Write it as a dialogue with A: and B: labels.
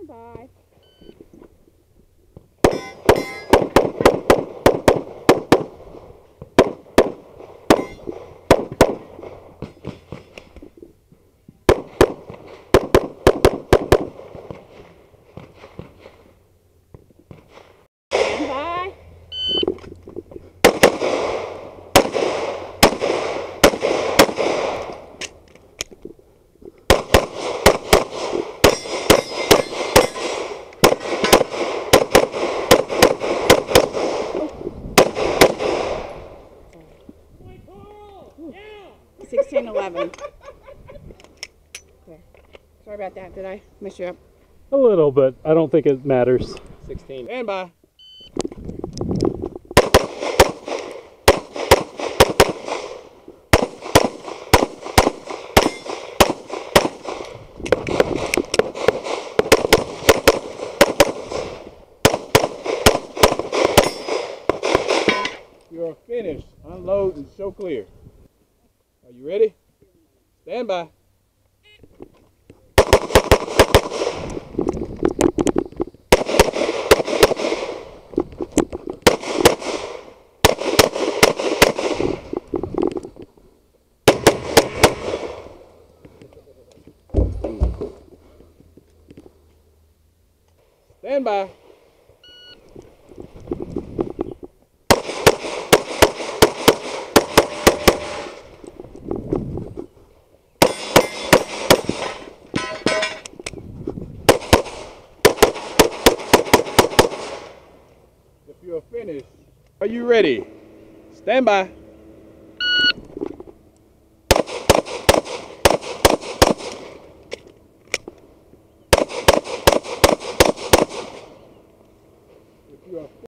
A: by.
B: Yeah.
A: 16-11. Okay. Sorry about that. Did I mess you up?
C: A little, but I don't think it matters.
B: 16. Stand by. You're finished. Unload and show clear. Are you ready? Stand by. Stand by. If you're finished, are you ready? Stand by. If you are